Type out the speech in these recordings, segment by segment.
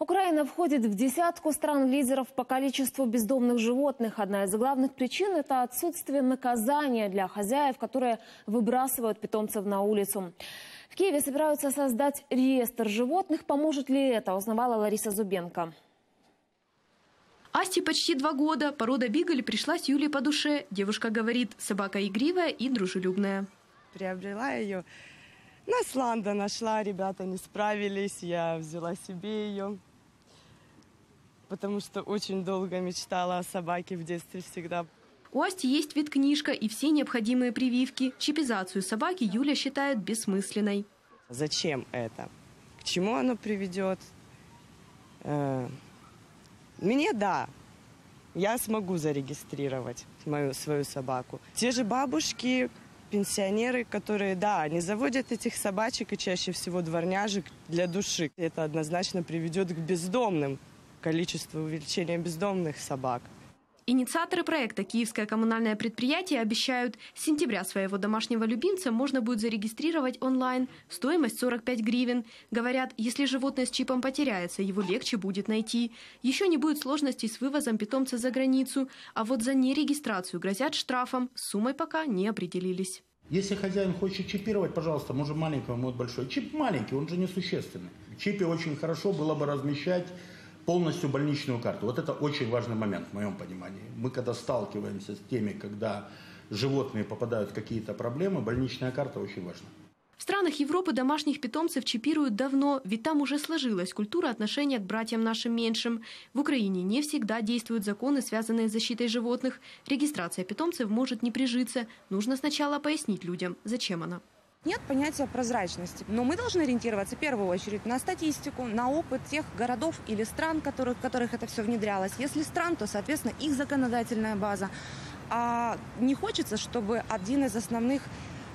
Украина входит в десятку стран-лидеров по количеству бездомных животных. Одна из главных причин – это отсутствие наказания для хозяев, которые выбрасывают питомцев на улицу. В Киеве собираются создать реестр животных. Поможет ли это, узнавала Лариса Зубенко. Асте почти 2 года. Порода бигль пришлась Юлии по душе. Девушка говорит, собака игривая и дружелюбная. Приобрела ее. На Сланда нашла, ребята не справились, я взяла себе ее. Потому что очень долго мечтала о собаке в детстве всегда. У Асти есть веткнижка и все необходимые прививки. Чипизацию собаки Юля считает бессмысленной. Зачем это? К чему оно приведет? Мне да. Я смогу зарегистрировать свою собаку. Те же бабушки, пенсионеры, которые, да, они заводят этих собачек и чаще всего дворняжек для души. Это однозначно приведет к бездомным, количеству увеличения бездомных собак. Инициаторы проекта «Киевское коммунальное предприятие» обещают, с сентября своего домашнего любимца можно будет зарегистрировать онлайн. Стоимость 45 гривен. Говорят, если животное с чипом потеряется, его легче будет найти. Еще не будет сложностей с вывозом питомца за границу. А вот за нерегистрацию грозят штрафом. С суммой пока не определились. Если хозяин хочет чипировать, пожалуйста, может маленького, может большой. Чип маленький, он же несущественный. В чипе очень хорошо было бы размещать полностью больничную карту. Вот это очень важный момент в моем понимании. Мы когда сталкиваемся с теми, когда животные попадают в какие-то проблемы, больничная карта очень важна. В странах Европы домашних питомцев чипируют давно, ведь там уже сложилась культура отношения к братьям нашим меньшим. В Украине не всегда действуют законы, связанные с защитой животных. Регистрация питомцев может не прижиться. Нужно сначала пояснить людям, зачем она. Нет понятия прозрачности, но мы должны ориентироваться в первую очередь на статистику, на опыт тех городов или стран, в которых это все внедрялось. Если стран, то, соответственно, их законодательная база. А не хочется, чтобы один из основных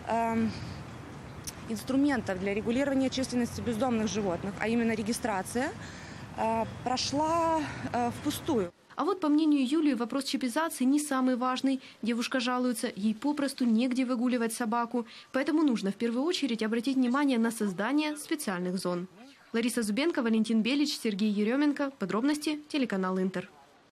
инструментов для регулирования численности бездомных животных, а именно регистрация, прошла впустую. А вот, по мнению Юлии, вопрос чипизации не самый важный. Девушка жалуется, ей попросту негде выгуливать собаку. Поэтому нужно в первую очередь обратить внимание на создание специальных зон. Лариса Зубенко, Валентин Белич, Сергей Еременко. Подробности телеканал Интер.